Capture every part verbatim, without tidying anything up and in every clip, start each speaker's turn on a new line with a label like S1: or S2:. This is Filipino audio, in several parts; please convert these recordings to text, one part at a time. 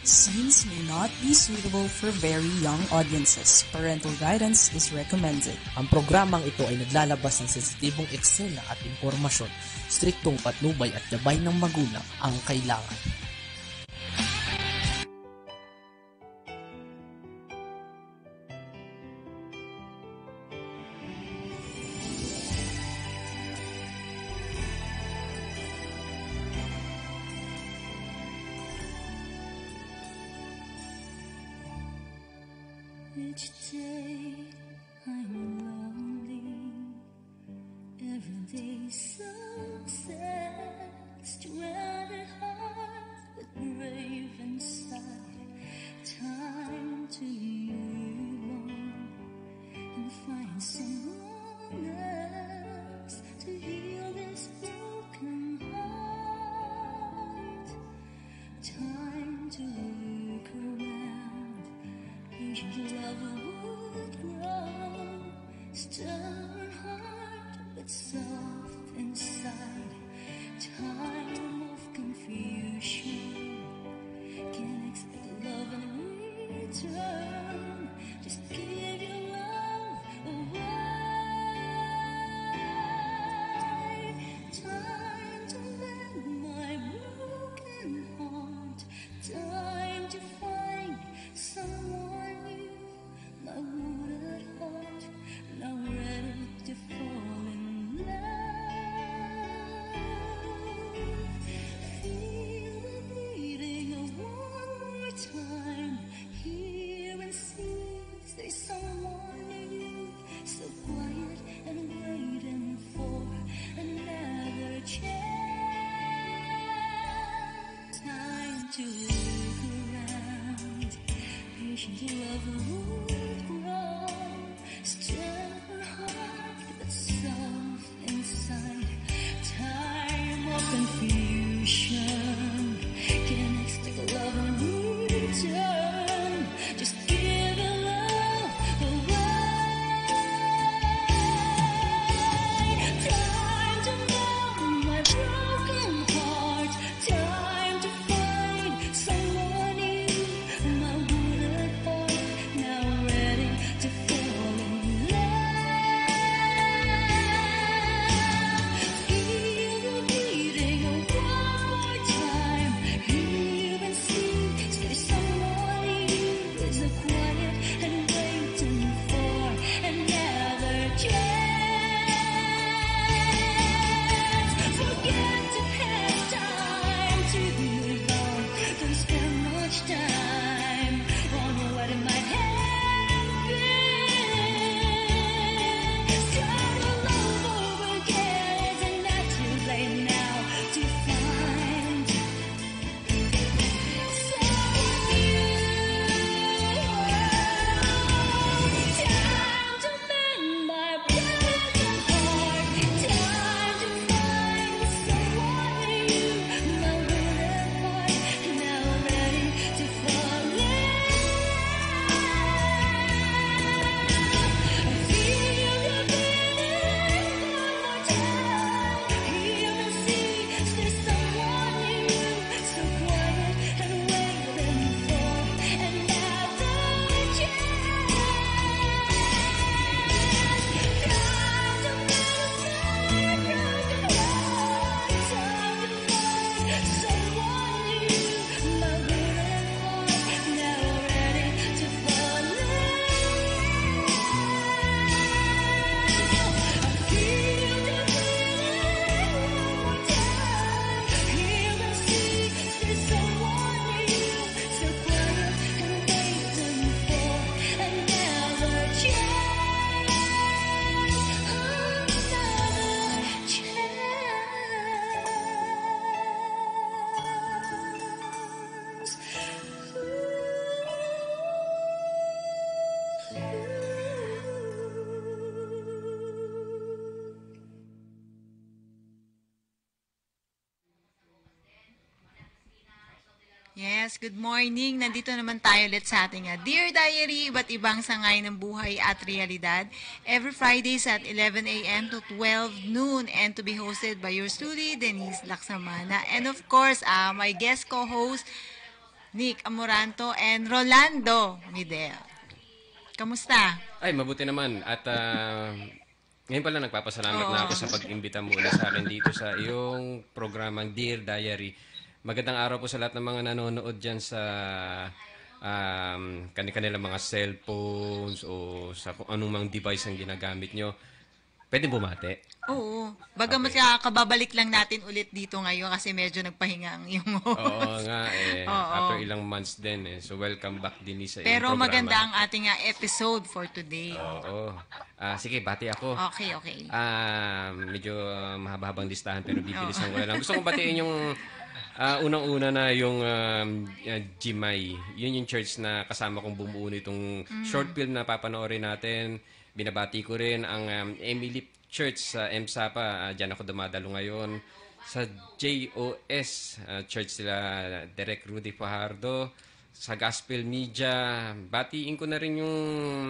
S1: Scenes may not be suitable for very young audiences. Parental guidance is recommended.
S2: Ang programang ito ay naglalabas ng sensitibong eksena at impormasyon. Striktong patnubay at gabay ng magulang ang kailangan.
S3: Each day I'm lonely, every day some sad, stranded heart but brave inside. Time to move on and find someone else to heal this broken heart. Time to look around. Patient love would grow, stubborn heart but soft inside. Time of confusion, can't expect love in return. Just give your love away. Time to mend my broken heart. Time to find someone new. My wounded heart now ready to fall in love. Feel the beating of one more time. Hear and see, there's someone new, so quiet and waiting for another chance. Time to look around. Patient love would grow, stubborn heart but soft inside. Time of confusion, can't expect love in return. Just give your love away. Time to mend my broken heart. Time to find someone new. My wounded heart now ready to fall in love. Feel the beating of one more time. Hear and see, there's someone new, is a quiet and waiting for another chance. Forget to have time to move on. Don't spend much time on what it might have been. Start all over again. It's not too late now to find someone new. Time to mend my broken heart. Time to find someone new. My wounded heart now ready to fall in love. Feel the beating one more time. Hear and see, there's someone new, so quiet and waiting for another chance. Time to mend my broken heart. Time to find someone new. My wounded heart now ready to fall in love. Feel the beating one more time. Hear and see, there's someone new, so quiet and waiting for another chance.
S4: Yes, good morning. Nandito naman tayo ulit sa ating uh, Dear Diary, iba't ibang sangay ng buhay at realidad. Every Fridays at eleven a m to twelve noon and to be hosted by yours truly, Denise Laksamana. And of course, uh, my guest co-host, Nick Amoranto and Rolando Midel. Kamusta?
S5: Ay, mabuti naman. At ah, ngayon pala nagpapasalamat
S4: Oo.
S5: na ako sa pag-imbita muna sa akin dito sa iyong programang Dear Diary. Magandang araw po sa lahat ng mga nanonood dyan sa um, kanilang mga cellphones o sa kung anong mang device ang ginagamit nyo. Pwede bumate?
S4: Oo. Bagamat ka kababalik lang natin ulit dito ngayon kasi medyo nagpahinga ang iyong
S5: Oo nga eh.
S4: Oo.
S5: After ilang months din eh. So welcome back din sa iyong
S4: Pero
S5: programa.
S4: maganda ang ating ah, episode for today.
S5: Oo. Ah, sige, bati ako.
S4: Okay, okay.
S5: Ah, medyo uh, mahaba-habang listahan pero bibilisan ko na lang. Gusto kong batiin yung ah, unang-una na yung um, uh, Jimay. Yun yung church na kasama kong bumuo nitong short film na papanoorin natin. Binabati ko rin ang um, Emily Church sa M S A P A. Uh, diyan ako dumadalo ngayon. Sa J O S uh, Church sila Derek Rudy Fajardo. Sa Gospel Media. Batiin ko na rin yung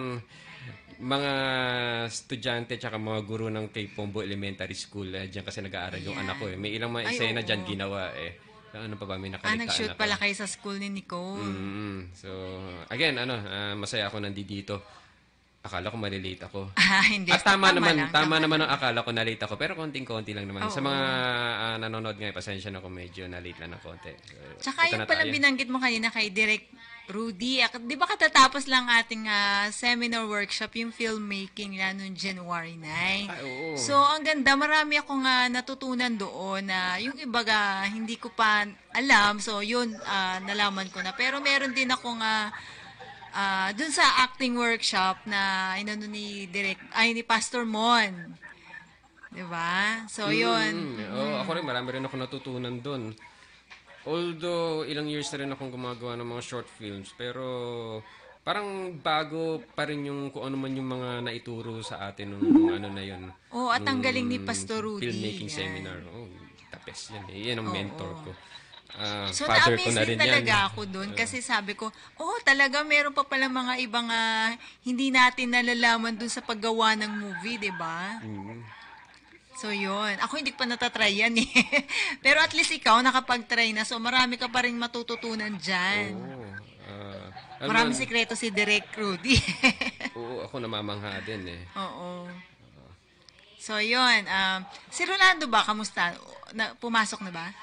S5: mga estudyante tsaka mga guro ng kay Pombo Elementary School. Eh, diyan kasi nag-aaral yung anak ko eh. May ilang mga
S4: Ay,
S5: eksena
S4: oo.
S5: diyan ginawa eh. Ano pa ba? May
S4: Ah,
S5: nakaligtaan
S4: nag-shoot
S5: ako.
S4: pala kayo sa school ni Nicole.
S5: Mm, so, again, ano, ah, masaya ako nandito. Akala ko malilate ako.
S4: Ah, hindi.
S5: At tama, naman,
S4: lang,
S5: tama naman ang akala ko na late ako. Pero konting-konti lang naman.
S4: Oo.
S5: Sa mga ah, nanonood ngayon, pasensya na kung medyo na late lang ng konti. So,
S4: Tsaka
S5: ito
S4: yung
S5: na
S4: pala
S5: tayo.
S4: binanggit mo kanina kay Direk Rudy, ak- di ba katatapos lang ating ah, seminar workshop, yung filmmaking nila noong January ninth.
S5: Ay, oo.
S4: So, ang ganda, marami akong ah, natutunan doon na yung iba ga, hindi ko pa alam. So, yun, ah, nalaman ko na. Pero meron din akong ah, ah, dun sa acting workshop na inano ni Direk, ay ni Pastor Mon. Di ba? So, yun.
S5: Mm, oo, ako rin, marami rin ako natutunan doon. Although, ilang years na rin akong gumagawa ng mga short films, pero parang bago pa rin yung kung ano man yung mga naituro sa atin nung ano na yun.
S4: Oo, at ang
S5: nung
S4: galing ni Pastor Rudy.
S5: Filmmaking
S4: Yan.
S5: seminar. Oh, tapes yan eh. Yan ang
S4: Oo.
S5: mentor ko. Ah,
S4: So,
S5: father ko
S4: na-amaze
S5: na
S4: din
S5: rin
S4: talaga
S5: yan.
S4: ako doon kasi sabi ko, oh, talaga meron pa pala mga ibang ah, hindi natin nalalaman doon sa paggawa ng movie, di ba?
S5: Mm.
S4: So, yun. Ako hindi ko pa natatry yan eh. Pero at least ikaw nakapag-try na. So, marami ka pa rin matututunan dyan.
S5: Oo. Ah, ano
S4: Maraming
S5: man-
S4: sikreto si Direk Rudy.
S5: Oo, ako namamangha din eh.
S4: Oo. So, yun. Um, si Rolando ba, kamusta? Na, pumasok na ba?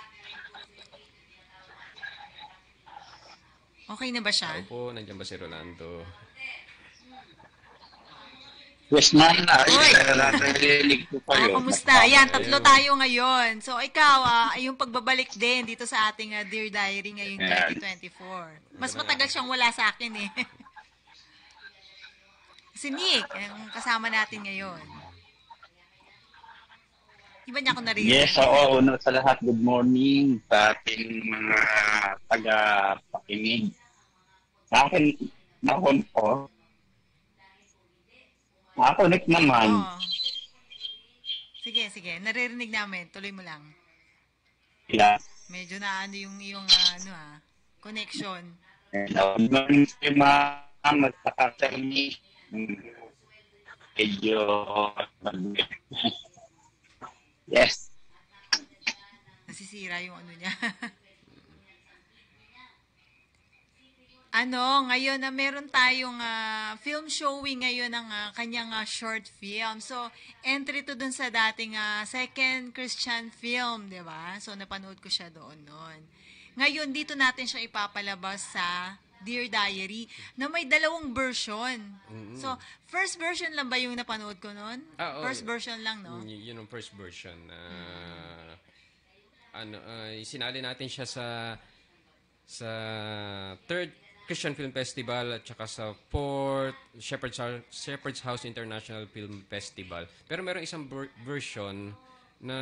S4: Okay na ba siya?
S5: Opo, nandiyan ba si Rolando?
S6: Yes, ma'am.
S4: Uy!
S6: Ay, narinig ko
S4: Ah,
S6: kayo.
S4: kumusta? Ayan, tatlo tayo ngayon. So, ikaw, ah, yung pagbabalik din dito sa ating ah, Dear Diary ngayong
S6: Ayan.
S4: twenty twenty-four. Mas matagal siyang wala sa akin eh. Si Nick, ang kasama natin ngayon. Di ba niya ako narinig?
S6: Yes, oo. Una sa lahat, good morning sa ating mga taga-pakinig. Sa akin, nakon po. Nakakonek naman.
S4: Oo. Sige, sige. Naririnig namin. Tuloy mo lang.
S6: Yeah.
S4: Medyo na ano yung, yung ah, ano ah, connection.
S6: Hello. Good morning sa ma'am at saka sa inyo. Hmm. Medyo... Yes.
S4: Nasisira yung ano niya. Ano, ngayon na meron tayong ah, film showing ngayon ng ah, kanyang ah, short film. So, entry to dun sa dating ah, second Christian film, di ba? So, napanood ko siya doon noon. Ngayon, dito natin siya ipapalabas sa Dear Diary na may dalawang version. So, first version lang ba yung napanood ko noon?
S5: Ah, oo.
S4: First version lang, no?
S5: Y- yun ang first version. Ah, ano, ah, sinali natin siya sa sa third Christian Film Festival at saka sa fourth Shepherd's House, Shepherd's House International Film Festival. Pero meron isang ver- version na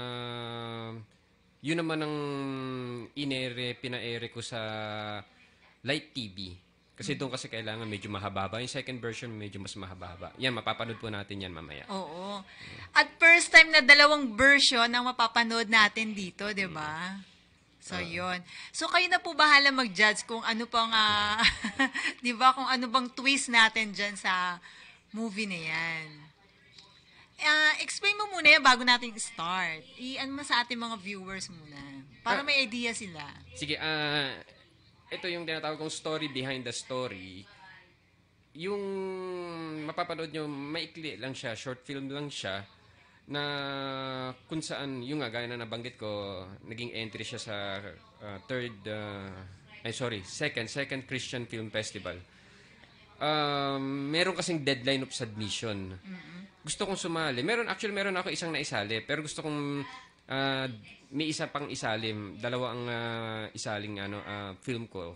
S5: yun naman ang inere, pinaere ko sa Light T V. Kasi doon kasi kailangan medyo mahaba. Yung second version medyo mas mahaba. Yan, mapapanood po natin yan mamaya.
S4: Oo. At first time na dalawang version ang mapapanood natin dito, di ba? So, yun. So, kayo na po bahala mag-judge kung ano pang, ah, di ba, kung ano bang twist natin dyan sa movie na yan. Ah, explain mo muna yan bago natin start. I-ano mo sa ating mga viewers muna. Para
S5: Ah.
S4: may idea sila.
S5: Sige, ah ito yung tinatawag kong story behind the story. Yung mapapanood nyo, maikli lang siya, short film lang siya, na kung saan, yung nga, gaya na nabanggit ko, naging entry siya sa uh, third, uh, ay sorry, second, second Christian Film Festival. Um, meron kasing deadline of submission. Gusto kong sumali. Meron, actually, meron ako isang naisali, pero gusto kong uh, may isa pang isalim. Dalawa ang uh, isaling ano, uh, film ko.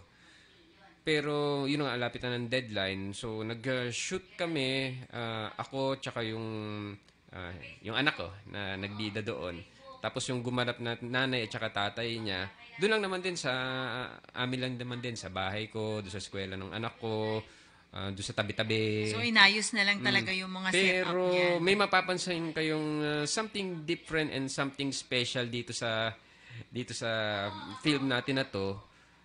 S5: Pero yun nga, lapit na ng deadline. So nag-shoot kami, uh, ako tsaka yung uh, yung anak ko na nagbida doon. Tapos yung gumanap na nanay at tsaka tatay niya, doon lang naman din sa uh, amin lang naman din sa bahay ko, doon sa eskwela ng anak ko, uh, doon sa tabi-tabi.
S4: So inayos na lang talaga yung mga setup
S5: Pero
S4: niya.
S5: may mapapansin kayong uh, something different and something special dito sa dito sa film natin na to.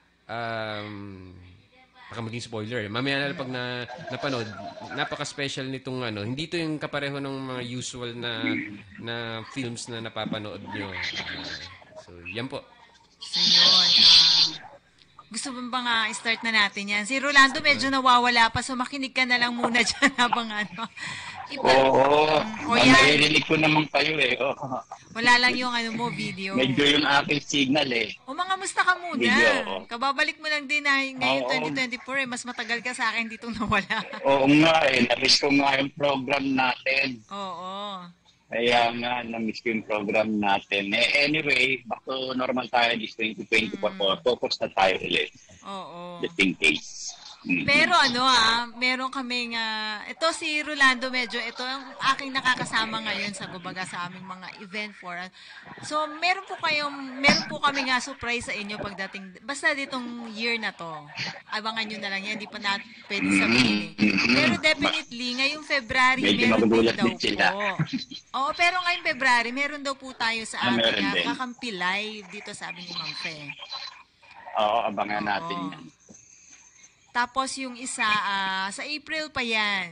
S5: Um, baka maging spoiler. Mamaya na pag na, napanood, napaka-special nitong ano. Hindi to yung kapareho ng mga usual na na films na napapanood nyo. Uh, so, yan po.
S4: So yun. ah, gusto mo ba nga start na natin yan? Si Rolando medyo nawawala pa, so makinig ka na lang muna dyan habang ano. Ipa-
S6: Oo.
S4: o yan,
S6: Naririnig ko naman kayo eh. Oo.
S4: wala lang yung ano mo, video.
S6: Medyo yung aking signal eh.
S4: O mga musta ka muna.
S6: Video, oo.
S4: Kababalik mo lang din na ngayon
S6: Oo.
S4: twenty twenty-four eh. Mas matagal ka sa akin ditong nawala.
S6: Oo nga eh. Namiss ko nga yung program natin.
S4: Oo.
S6: Kaya nga, namiss ko yung program natin. Eh, anyway, back to normal tayo this twenty twenty-four po. Focus na tayo ulit.
S4: Oo.
S6: Just in case. Mm.
S4: Pero ano ah, meron kaming, ah, ito si Rolando medyo, ito ang aking nakakasama ngayon sa gubaga sa aming mga event forum. So, meron po kayong, meron po kami nga surprise sa inyo pagdating, basta ditong year na to. Abangan nyo na lang yan, hindi pa natin pwede sabihin eh. Pero definitely, ngayong February,
S6: Medyo
S4: meron din
S6: magugulat
S4: daw
S6: din sila.
S4: po. Oo, pero ngayong February, meron daw po tayo sa
S6: Ah,
S4: ating
S6: meron
S4: ah,
S6: din.
S4: kakampi live dito sabi ni Ma'am Fe.
S6: Oo, abangan natin
S4: Oo.
S6: yan.
S4: Tapos yung isa, ah, sa April pa yan.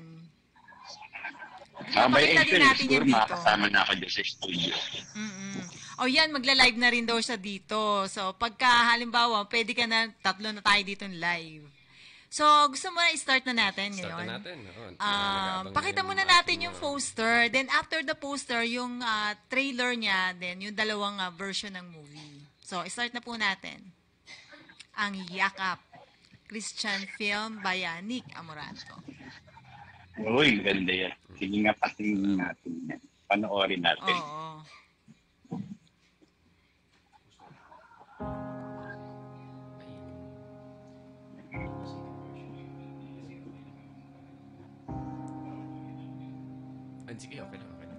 S6: Ah, by
S4: Papakita din
S6: April,
S4: natin
S6: siguro
S4: yan dito.
S6: makakasama na ako dyan sa studio.
S4: Mm-mm. O yan, magla-live na rin daw siya dito. So, pagka halimbawa, pwede ka na, tatlo na tayo dito live. So, gusto mo na i-start na natin
S5: Start
S4: ngayon?
S5: na natin. Oo.
S4: Ah,
S5: Nag-aabang
S4: pakita
S5: na
S4: muna
S5: yung
S4: natin
S5: ating
S4: yung
S5: mga-
S4: poster. Then, after the poster, yung ah, trailer niya, then yung dalawang ah, version ng movie. So, start na po natin. Ang Yakap. Christian film by ah, Nick Amoranto.
S6: Uy, ganda yan. Sige nga, patingin natin yan. Panoorin natin.
S4: Oo.
S5: Ah, sige, okay lang. Okay lang.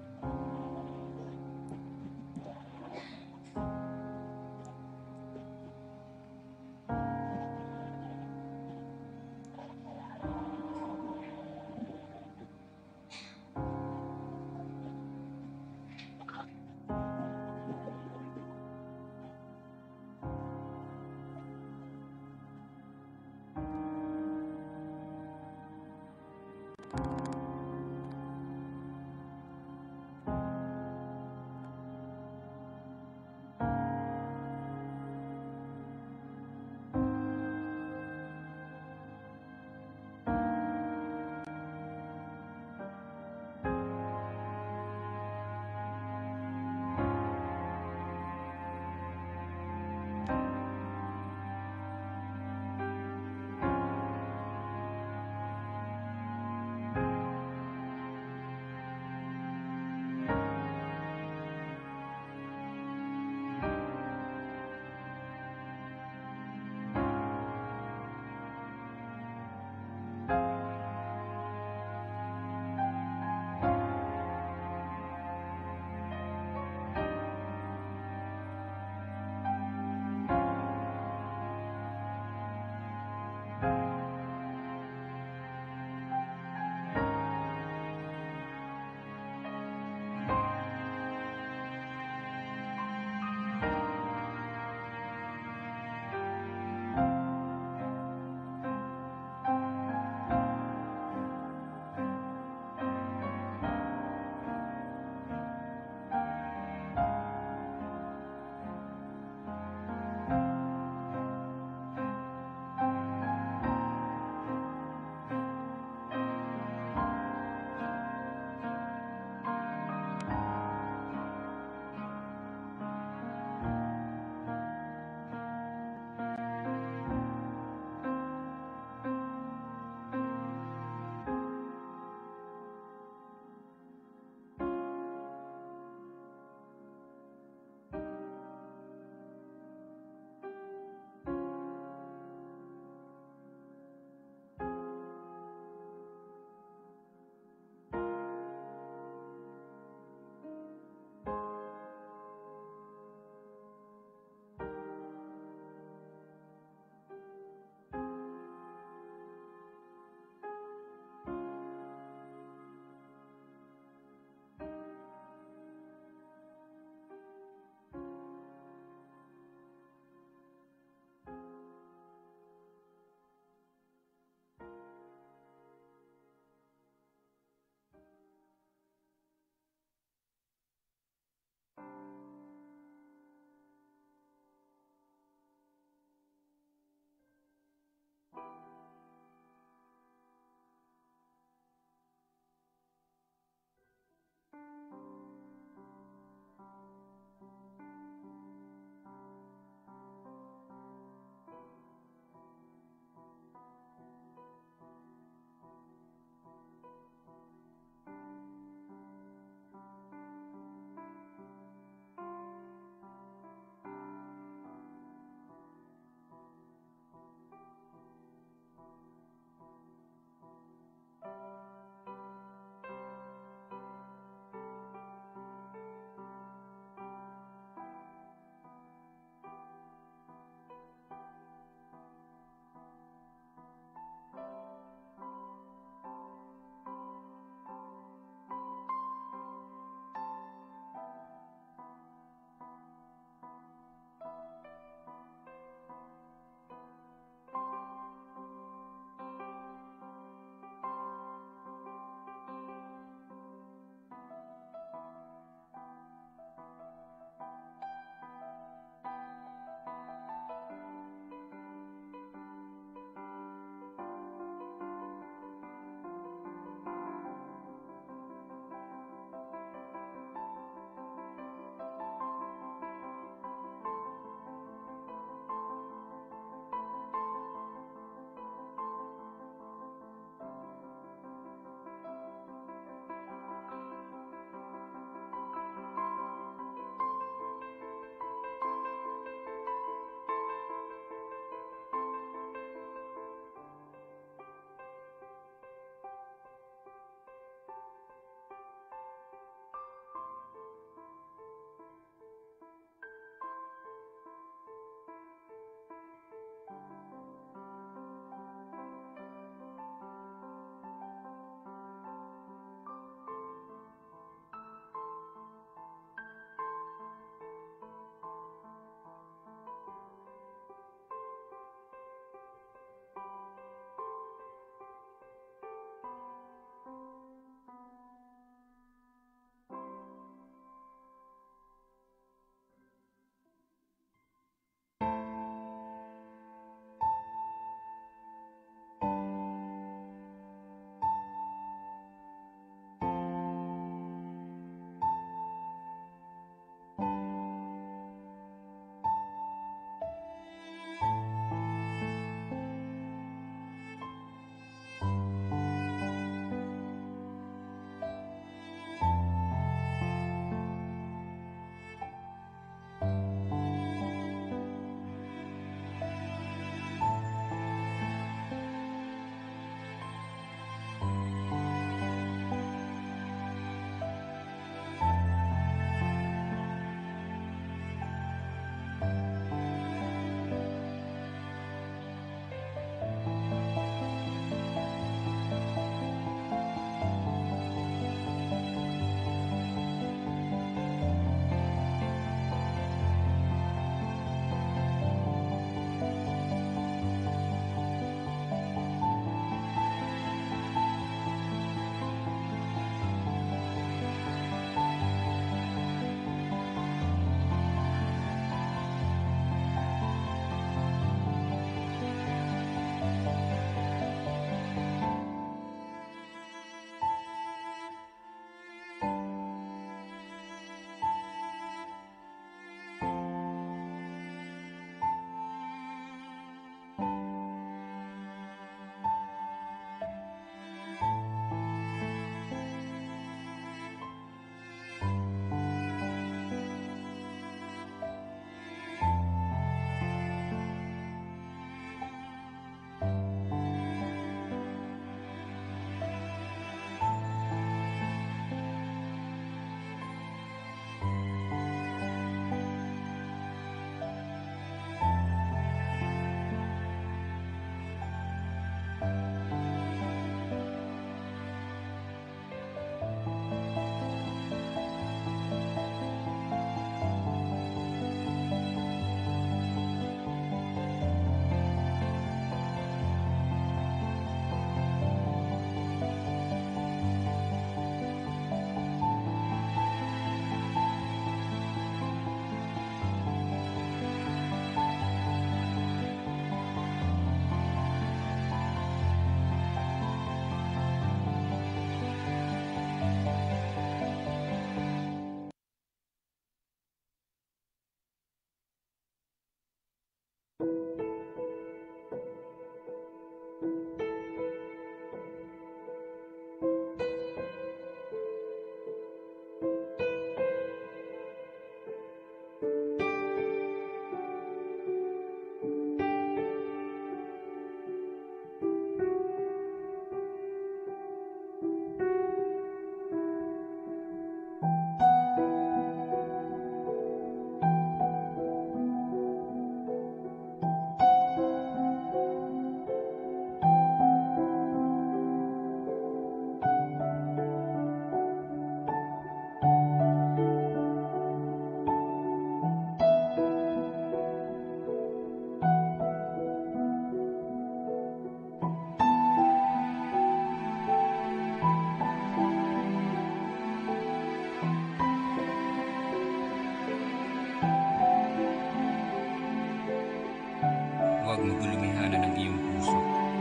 S5: huwag magulumihala ng iyong puso.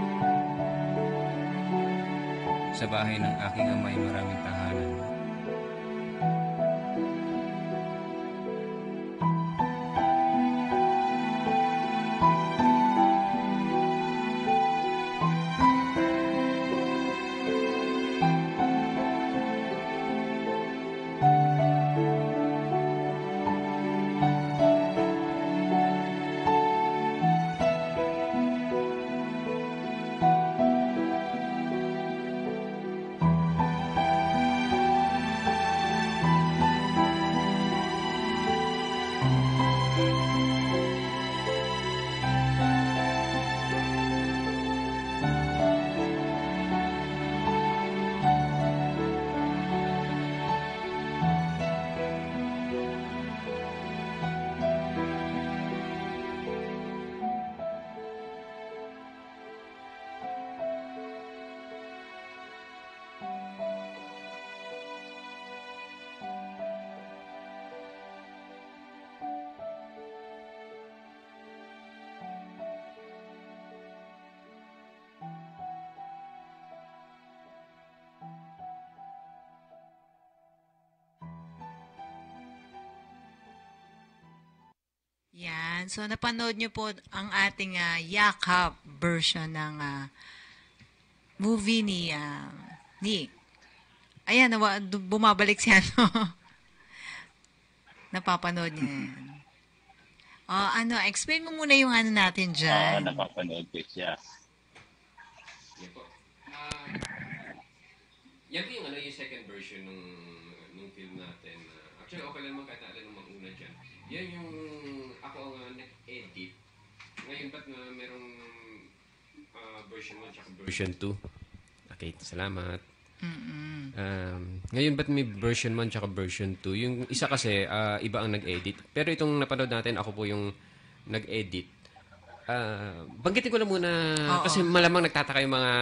S5: Sa bahay ng aking ama ay maraming tahanan.
S4: Yan. So, napanood nyo po ang ating ah, Yakap version ng ah, movie ni ah, Nick. Ayan, nawa, du- bumabalik siya, no? Napapanood niya yan. Oh, ano, explain mo muna yung ano natin
S6: Oo,
S4: dyan.
S6: napapanood ko siya.
S5: Yan po. Ah, yan po yung, ano, yung second version ng ng film natin. Ah, actually, okay lang naman kahit alin ng mga dyan. Yan yung ako ang uh, nag-edit. Ngayon, ba't nga merong ah, version one at version two? Okay, salamat. Um, ngayon, ba't may version one at version two? Yung isa kasi, ah, iba ang nag-edit. Pero itong napanood natin, ako po yung nag-edit. Ah, banggitin ko lang muna, kasi malamang nagtataka yung mga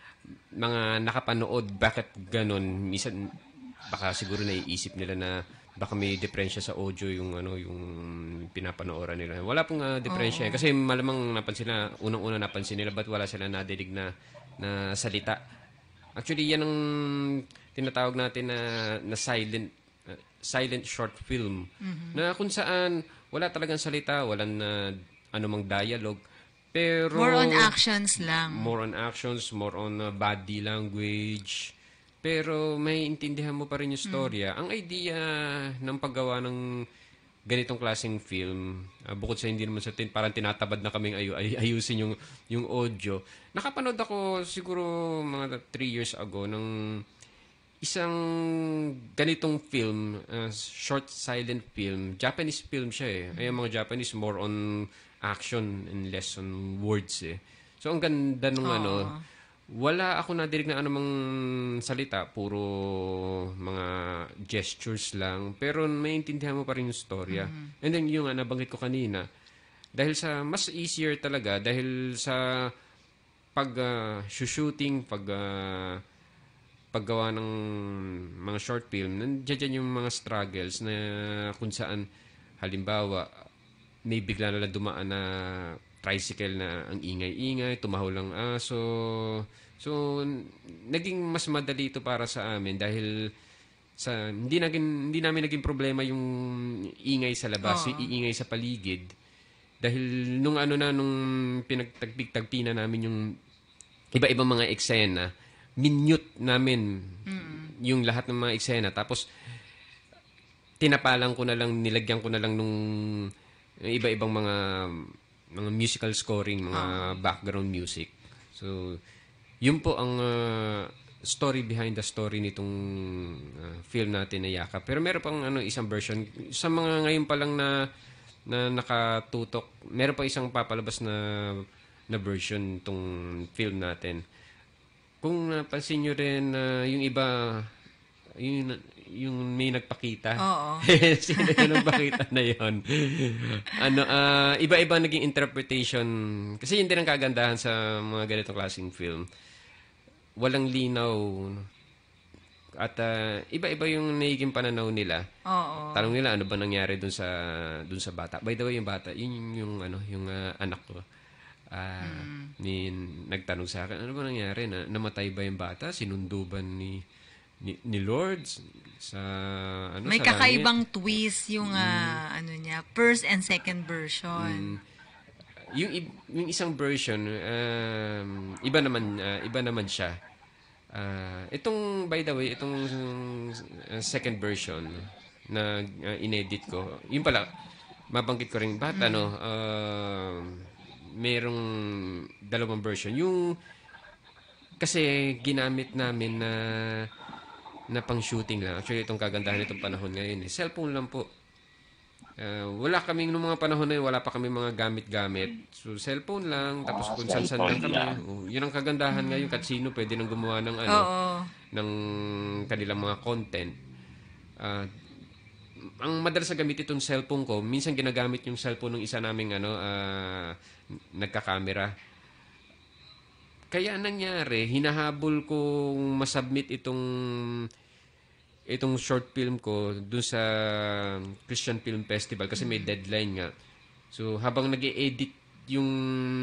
S5: mga nakapanood, bakit ganun? Minsan, baka siguro naiisip nila na baka may diferensya sa audio yung ano yung pinapanooran nila. Wala pong uh, diferensya. Kasi malamang napansin na, unang-una napansin nila, ba't wala sila nadidig na, na salita. Actually, yan ang tinatawag natin na, na silent uh, silent short film. Na kung saan wala talagang salita, walang uh, anumang dialogue. Pero
S4: More on actions lang.
S5: more on actions, more on uh, body language. Pero may intindihan mo pa rin yung storya. Ang idea ng paggawa ng ganitong klaseng film, uh, bukod sa hindi naman sa tin, parang tinatabad na kaming ayu ay, ayusin yung, yung audio. Nakapanood ako siguro mga three years ago ng isang ganitong film, uh, short silent film. Japanese film siya eh. Ay, mga Japanese more on action and less on words eh. So, ang ganda nung ano, wala ako nadirig na anumang salita, puro mga gestures lang. Pero maintindihan mo pa rin yung storya. And then yung uh, nabanggit ko kanina, dahil sa mas easier talaga, dahil sa pag uh, shooting, pag uh, paggawa ng mga short film, nandiyan yung mga struggles na kung saan, halimbawa, may bigla na lang dumaan na tricycle na ang ingay-ingay, tumahol ang aso. So, naging mas madali ito para sa amin dahil sa hindi naging hindi namin naging problema yung ingay sa labas, yung iingay sa paligid. Dahil nung ano na nung pinagtagpig-tagpi na namin yung iba-ibang mga eksena, minute namin yung lahat ng mga eksena. Tapos tinapalang ko na lang, nilagyan ko na lang nung iba-ibang mga mga musical scoring, mga background music. So, yun po ang uh, story behind the story nitong uh, film natin na Yakap. Pero meron pang ano, isang version. Sa mga ngayon pa lang na, na nakatutok, meron pa isang papalabas na, na version itong film natin. Kung napansin nyo rin, uh, yung iba, yung, yung may nagpakita.
S4: Oo.
S5: Sino yung nagpakita na yun? Ano, ah, iba-iba naging interpretation. Kasi yun din ang kagandahan sa mga ganitong klaseng film. Walang linaw. At ah, iba-iba yung nagiging pananaw nila.
S4: Oo.
S5: Tanong nila, ano ba nangyari dun sa dun sa bata? By the way, yung bata, yun yung, yung ano, yung ah, anak ko. Ah, ni nagtanong sa akin, ano ba nangyari? Na, namatay ba yung bata? Sinundo ba ni, ni, ni Lord sa ano
S4: May
S5: sa langit?
S4: kakaibang twist yung ah, ano niya, first and second version.
S5: Yung ib- yung isang version um, iba naman ah, iba naman siya. Ah, itong by the way, itong uh, second version na uh, inedit ko. Yun pala, mabanggit ko rin ba't ano, uh, merong dalawang version. Yung kasi ginamit namin na na pang shooting lang. Actually, itong kagandahan itong panahon ngayon, eh, cellphone lang po. Uh, wala kaming nung mga panahon na yun, wala pa kami mga gamit-gamit. So, cellphone lang, tapos
S6: Ah,
S5: kung saan-saan lang
S6: cellphone
S5: kami.
S6: lang.
S5: Oh, yun ang kagandahan ngayon, kahit sino pwede nang gumawa ng ano,
S4: Oo.
S5: ng kanilang mga content. Ah, ang madalas na gamit itong cellphone ko, minsan ginagamit yung cellphone ng isa naming ano, ah, nagka-camera. Kaya nangyari, hinahabol kong masubmit itong itong short film ko dun sa Christian Film Festival kasi may deadline nga. So habang nag-e-edit yung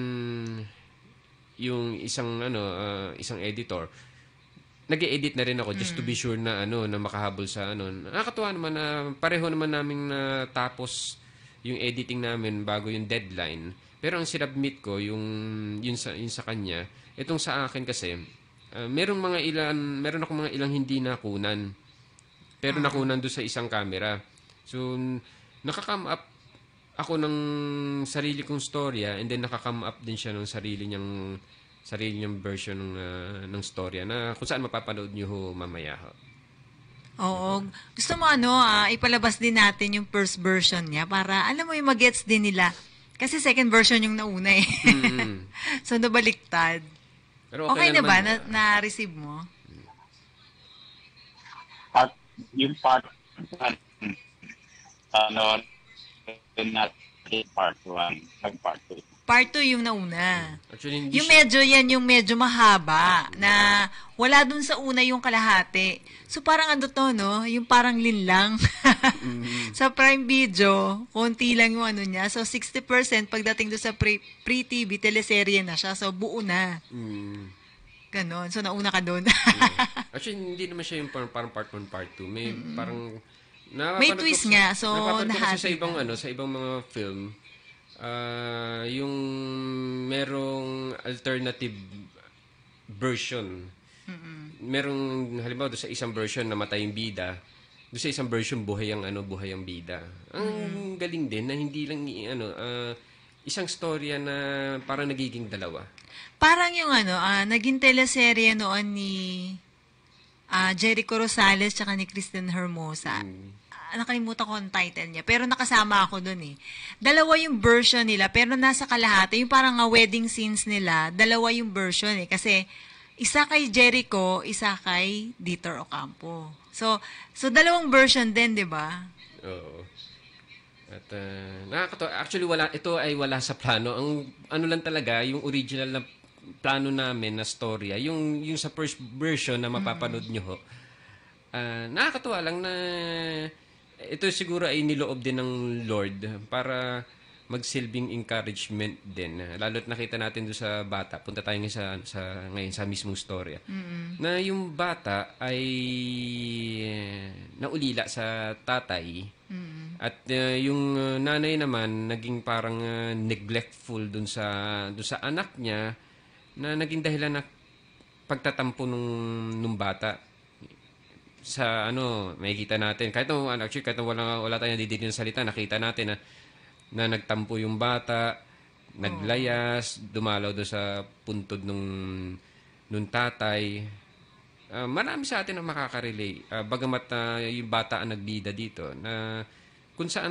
S5: yung isang ano ah, isang editor, nag-e-edit na rin ako just to be sure na ano na makahabol sa ano. Nakakatuwa naman na pareho naman naming natapos yung editing namin bago yung deadline. Pero ang sinubmit ko yung yun sa yun sa kanya, itong sa akin kasi ah, merong mga ilan, meron ako mga ilang hindi nakunan. Pero nakunan doon sa isang camera. So, nakakam up ako ng sarili kong storya and then nakakam up din siya ng sarili niyang sarili niyang version ng, uh, ng storya na kung saan mapapanood niyo ho mamaya ho.
S4: Oo. Gusto mo ano, ah, ipalabas din natin yung first version niya para alam mo yung magets din nila. Kasi second version yung nauna eh.
S5: Mm.
S4: So, nabaliktad.
S5: Pero
S4: Okay, na ba?
S5: naman.
S4: Na, na-receive mo?
S6: Part, yung part, ano, natin part one, nag-part two.
S4: Part two yung nauna.
S5: Actually, hindi
S4: Yung
S5: siya-
S4: medyo yan, yung medyo mahaba na wala dun sa una yung kalahati. So parang ano to, no? Yung parang linlang. Sa Prime Video, konti lang yung ano niya. So sixty percent pagdating doon sa pre- pre-T V, teleserye na siya. So buo na.
S5: Mm.
S4: Ganon. So nauna ka doon.
S5: Actually, hindi naman siya yung parang, parang part one, part two. May parang...
S4: May
S5: napapanood ko
S4: twist
S5: kasi-
S4: nga, so
S5: napapanood ko kasi
S4: nahati
S5: sa ibang,
S4: ka.
S5: ano, sa ibang mga film, ah yung merong alternative version. Merong, halimbawa, doon sa isang version namatay yung bida, doon sa isang version buhay ang ano, buhay ang bida. Ang galing din na hindi lang i- ano, ah, isang storya na parang nagiging dalawa.
S4: Parang yung ano, ah, naging teleserye noon ni ah, Jericho Rosales tsaka ni Kristen Hermosa. Ah, nakalimutan ko ang title niya. Pero nakasama ako dun eh. Dalawa yung version nila, pero nasa kalahati. Yung parang nga wedding scenes nila, dalawa yung version eh. Kasi isa kay Jericho, isa kay Dieter Ocampo. So, so dalawang version din, di ba?
S5: Oo. At uh, nakakatawa. Actually, wala, ito ay wala sa plano. Ang ano lang talaga, yung original na plano namin na storya, yung, yung sa first version na mapapanood nyo ho, ah, nakakatawa lang na ito siguro ay niloob din ng Lord para magsilbing encouragement din. Lalo't nakita natin doon sa bata. Punta tayo ngayon sa, sa, ngayon sa mismong storya. Na yung bata ay eh, naulila sa tatay. At uh, yung uh, nanay naman naging parang uh, neglectful dun sa dun sa anak niya na naging dahilan na pagtatampo nung nung bata. Sa ano, makikita natin kahit nung actually kahit nung wala wala tayong nadidinig ng salita, nakita natin na na nagtampo yung bata, naglayas, dumalaw do sa puntod nung nung tatay. Ah, marami sa atin ang makaka-relate. Ah, bagamat ah, yung bata ang nagbida dito na kung saan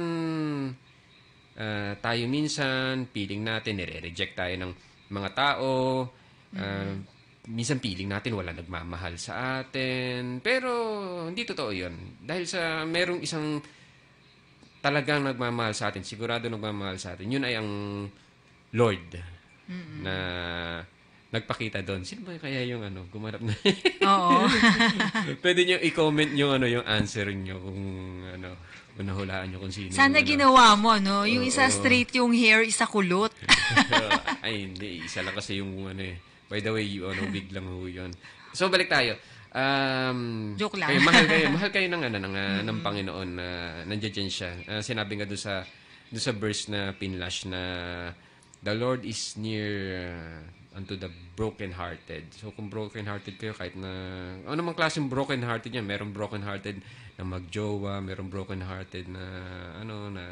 S5: ah, tayo minsan piling natin nire-reject tayo ng mga tao. Ah, minsan piling natin wala nagmamahal sa atin. Pero hindi totoo 'yon. Dahil sa merong isang talagang nagmamahal sa atin, sigurado nagmamahal sa atin. Yun ay ang Lord. Na nagpakita doon. Sino ba kaya yung ano, gumanap na?
S4: Oo.
S5: Pwede niyo i-comment yung ano, yung answer niyo kung ano, kung nahulaan niyo kung sino
S4: Sana
S5: yung ano.
S4: ginawa mo, no? Yung isa
S5: Oo.
S4: straight yung hair, isa kulot.
S5: Ay, hindi. Isa lang kasi yung ano eh. By the way, yung ano, big lang ho yun. So, balik tayo. Um,
S4: Joke lang.
S5: Kayo, mahal kayo. Mahal kayo ng, ano, ng, uh, ng Panginoon na nandiyan dyan siya. Uh, sinabi nga doon sa, doon sa verse na pinlash na the Lord is near uh, unto the broken-hearted. So, kung broken-hearted kayo, kahit na, ano namang klaseng broken-hearted yan? Merong broken-hearted na magjowa, merong broken-hearted na, ano, na,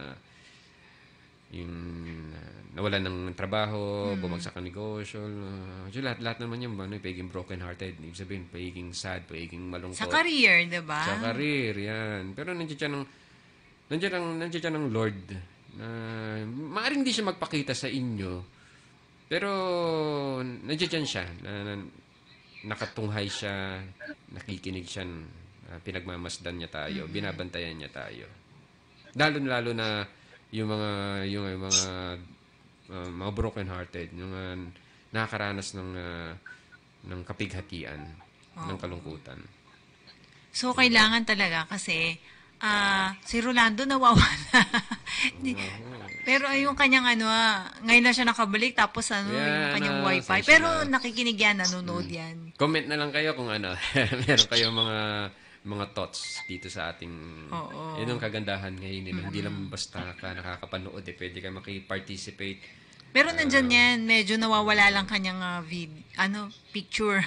S5: yung uh, nawalan ng trabaho,
S4: Mm.
S5: bumagsak ang negosyo. Uh, so lahat, lahat naman yung ano, pagiging broken-hearted. Ibig sabihin, pagiging sad, pagiging malungkot.
S4: Sa career, di ba?
S5: Sa career, yan. Pero nandiyan siya ng, nandiyan, ang, nandiyan siya ng Lord. Na maaring hindi siya magpakita sa inyo, pero nandiyan siya. Na, na, nakatunghay siya, nakikinig siya, uh, pinagmamasdan niya tayo,
S4: Mm-hmm.
S5: binabantayan niya tayo. Lalo-lalo na yung mga yung, yung mga uh, mga broken hearted, yung uh, nakakaranas ng uh, ng kapighatian, ng kalungkutan.
S4: So, kailangan talaga kasi ah si Rolando nawawala. Di- Pero ay, yung kanyang ano, ah, ngayon na siya nakabalik tapos ano,
S5: Yeah,
S4: yung kanyang
S5: ano,
S4: wifi.
S5: sensya
S4: Pero
S5: na.
S4: nakikinig yan, nanonood yan.
S5: Comment na lang kayo kung ano, meron kayong mga mga thoughts dito sa ating
S4: Oo.
S5: yun ang kagandahan ngayon, eh, hindi lang basta ka nakakapanood, eh, pwede ka maki-participate.
S4: Pero nandyan yan, medyo nawawala lang kanyang ah, vid, ano, picture.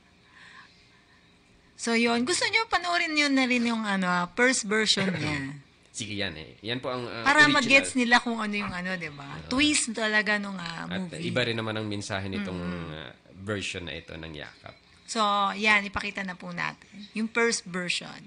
S4: So, yun. Gusto nyo panoorin nyo na rin yung ano, ah, first version niya.
S5: Sige yan eh. Yan po ang uh,
S4: Para
S5: original.
S4: mag-gets nila kung ano yung ano, di ba? Twist talaga nung ah,
S5: At uh,
S4: movie.
S5: iba rin naman ang mensahe nitong uh, version na ito ng Yakap.
S4: So, yan, ipakita na po natin. Yung first version.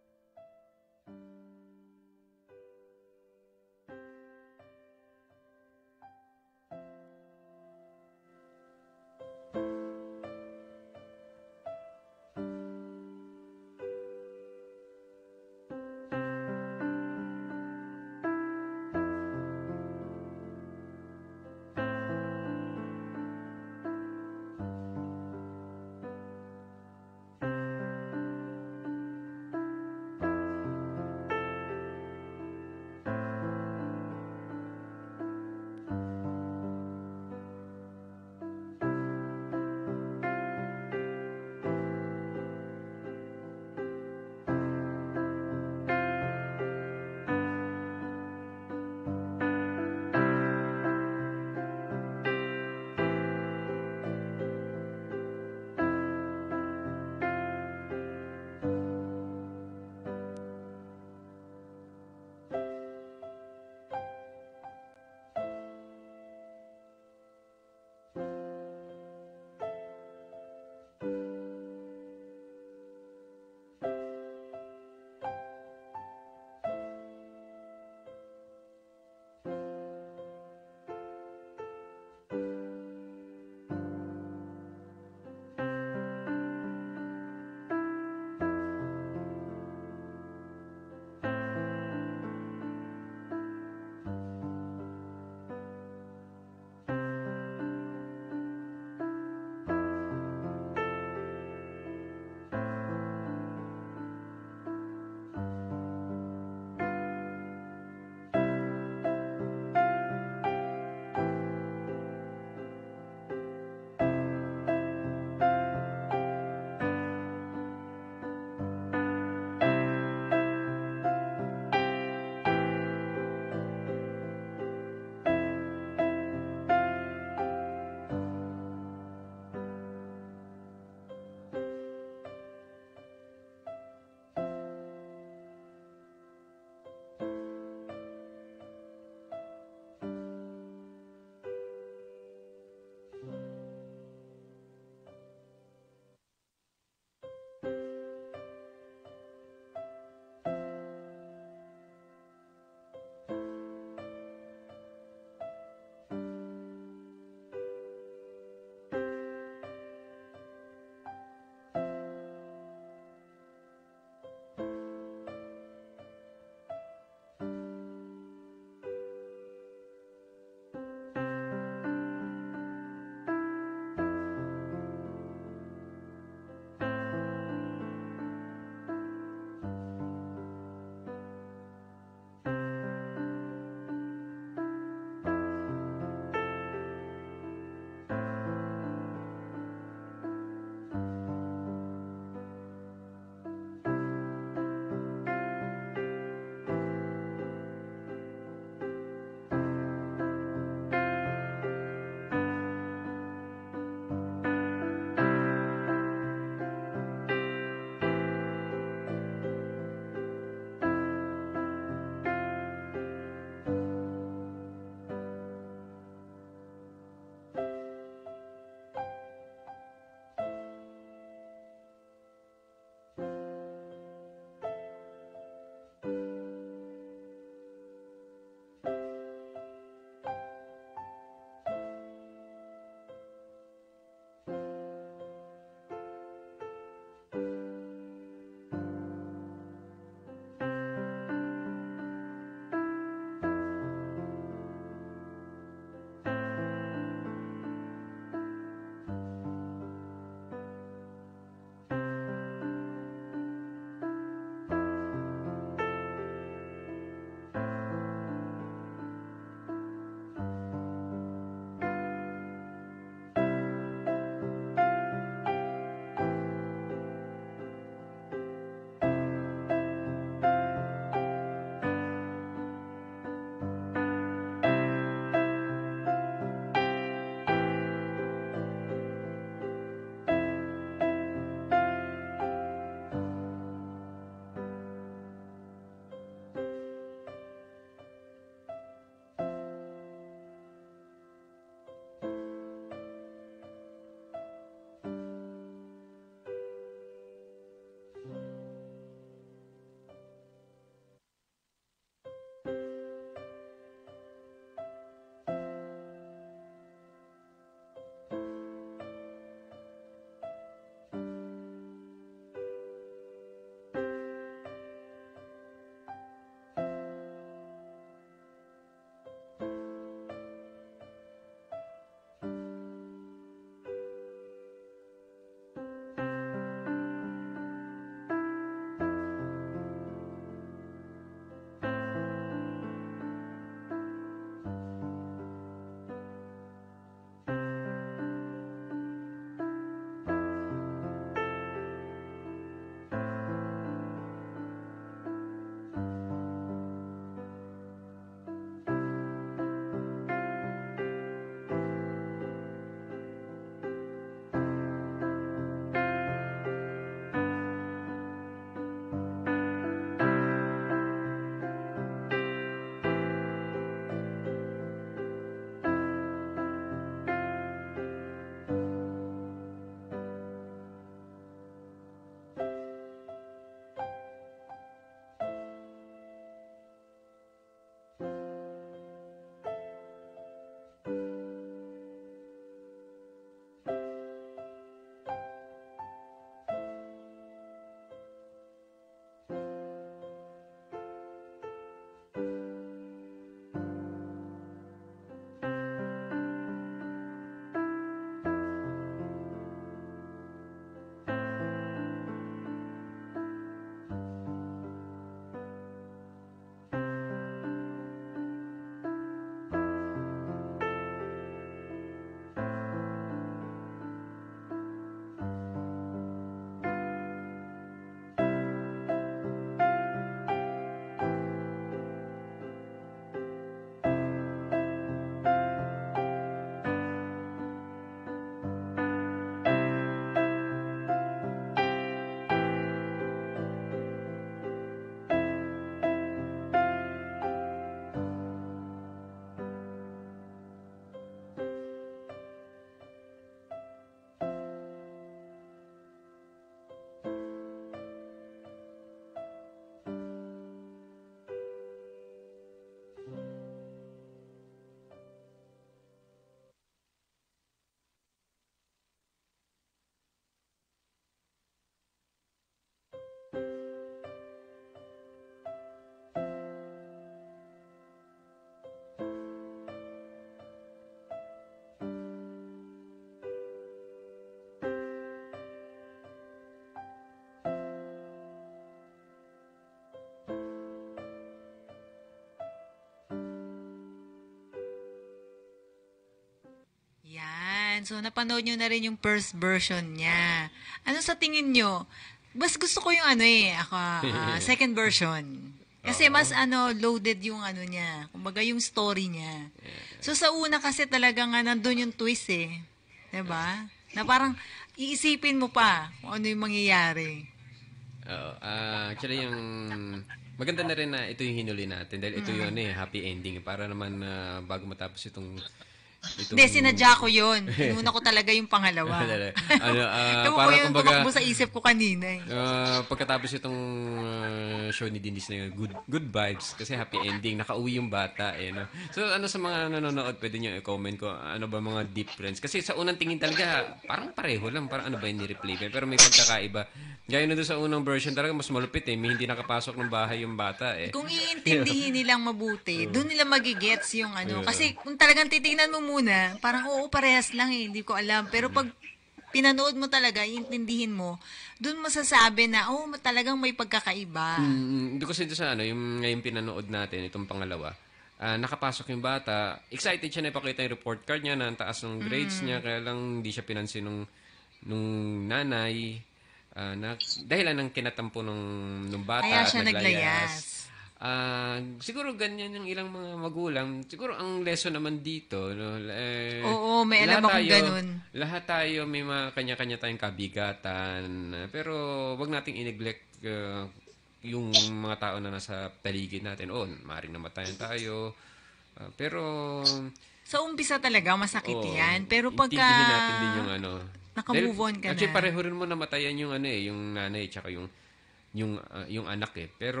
S4: So, napanood nyo na rin yung first version niya. Ano sa tingin nyo? Mas gusto ko yung ano eh, ako, ah, second version. Kasi mas ano, loaded yung ano niya. Kumbaga yung story niya. So, sa una kasi talaga nga nandun yung twist eh. Diba? Na parang iisipin mo pa kung ano yung mangyayari.
S5: Oo. Ah, actually, yung maganda na rin na ito yung hinuli natin dahil ito yun eh, happy ending. Para naman ah, bago matapos itong... itong
S4: Hindi, sinadya ko yun. Inuna ko talaga yung pangalawa.
S5: ano, ah,
S4: Ewan ko
S5: para
S4: yung
S5: kumbaga,
S4: tumakbo sa isip ko kanina eh.
S5: ah, pagkatapos itong ah, show ni Dinis na yun, good, good vibes kasi happy ending. Nakauwi yung bata eh. No? So ano sa mga nanonood, pwede nyo i-comment ko ano ba mga difference. Kasi sa unang tingin talaga, parang pareho lang. Parang ano ba yung ni-replay. Pero may pagkakaiba. Gaya na doon sa unang version talaga, mas malupit eh. May hindi nakapasok ng bahay yung bata eh.
S4: Kung iintindihin nilang mabuti, doon nila magigets yung ano. Kasi kung talagang titignan mo muna, parang oo, parehas lang eh, hindi ko alam. Pero pag pinanood mo talaga, iintindihin mo, doon masasabi na, oh, talagang may pagkakaiba.
S5: Mm, hindi kasi doon sa ano, yung ngayon pinanood natin, itong pangalawa, ah, nakapasok yung bata, excited siya na ipakita yung report card niya na ang taas ng grades niya, kaya lang hindi siya pinansin nung, nung nanay. Ah, na, dahilan ng kinatampo ng, ng bata
S4: Kaya
S5: at
S4: siya
S5: naglayas.
S4: naglayas.
S5: Ah, siguro ganyan yung ilang mga magulang. Siguro ang lesson naman dito, no, eh,
S4: Oo, may alam
S5: lahat
S4: akong
S5: tayo-
S4: ganun.
S5: Lahat tayo may mga kanya-kanya tayong kabigatan. eh, Pero wag nating i-neglect uh, yung mga tao na nasa paligid natin. Oh, maaaring namatayan tayo. Ah, pero
S4: Sa umpisa talaga, masakit
S5: oo,
S4: yan. Pero pagka...
S5: intindihin natin din yung ano.
S4: Nakamove
S5: Dahil,
S4: on ka
S5: actually,
S4: na.
S5: pareho rin mo namatayan yung ano eh, yung nanay tsaka yung yung ah, yung anak eh. Pero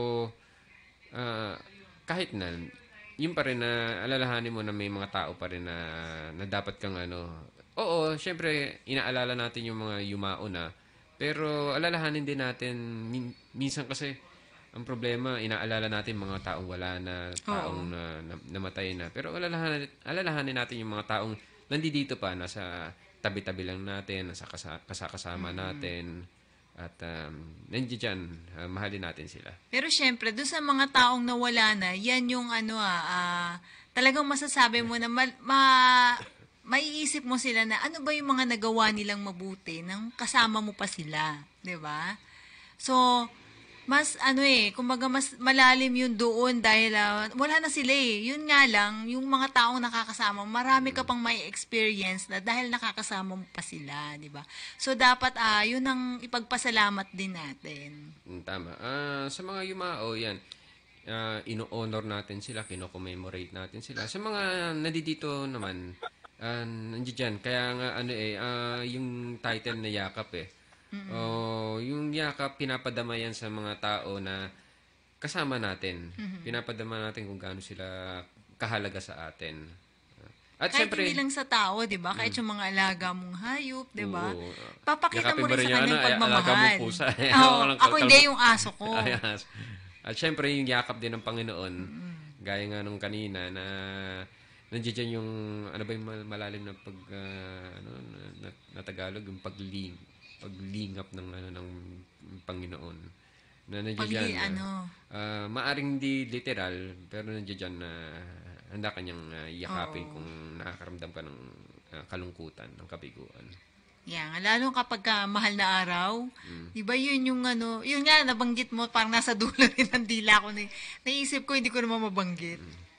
S5: ah, kahit na yun pa rin na alalahanin mo na may mga tao pa rin na, na dapat kang ano. Oo, syempre inaalala natin yung mga yumao na. Pero alalahanin din natin min, minsan kasi ang problema inaalala natin mga taong wala na, taong na, na, namatay na. Pero alalahanin, alalahanin natin yung mga taong nandito pa nasa tabi-tabi lang natin, nasa kasa, kasakasama natin. At um, nandiyan dyan, uh, mahalin natin sila.
S4: Pero syempre, doon sa mga taong nawala na, yan yung ano ah, ah, talagang masasabi mo na ma, ma- maiisip mo sila na ano ba yung mga nagawa nilang mabuti nang kasama mo pa sila, 'di ba? So, mas ano eh, kumbaga mas malalim yun doon dahil ah, wala na sila eh. Yun nga lang, yung mga taong nakakasama, marami ka pang may experience na dahil nakakasama mo pa sila, di ba? So, dapat ah yun ang ipagpasalamat din natin.
S5: Mm, tama. Ah, sa mga yumao, yan. Uh, ino-honor natin sila, kino-commemorate natin sila. Sa mga nandito naman, uh, nandiyan dyan. Kaya nga, ano eh, ah, yung title na yakap eh. Oh, yung yakap, pinapadama yan sa mga tao na kasama natin. Pinapadama natin kung gaano sila kahalaga sa atin. At
S4: Kahit
S5: syempre,
S4: hindi lang sa tao, di ba? Kahit yung mga alaga mong hayop, di ba?
S5: oo.
S4: Papakita
S5: Yakapin
S4: mo
S5: ba
S4: rin
S5: rin
S4: sa
S5: yung
S4: kanyang
S5: ano, ay, alaga
S4: pagmamahal.
S5: mong pusa.
S4: Oo,
S5: Walang
S4: ako hindi,
S5: kalbo-
S4: yung aso ko.
S5: Ayas. At syempre, yung yakap din ng Panginoon, gaya nga nung kanina, na nandiyan dyan yung, ano ba yung mal- malalim na pag, ah, ano, na, na, na Tagalog, yung pagling, paglingap ng, ano, ng Panginoon. Na nandiyan
S4: Pagli,
S5: dyan, na,
S4: ano.
S5: ah, maaring di literal, pero nandiyan dyan na handa kanyang uh, yakapin
S4: Oo.
S5: kung nakakaramdam ka ng ah, kalungkutan, ng kabiguan.
S4: Yan, lalo kapag ka mahal na araw,
S5: Mm.
S4: di ba yun yung ano, yun nga, nabanggit mo, parang nasa dulo rin ng dila ko. Na, naisip ko, hindi ko naman mabanggit.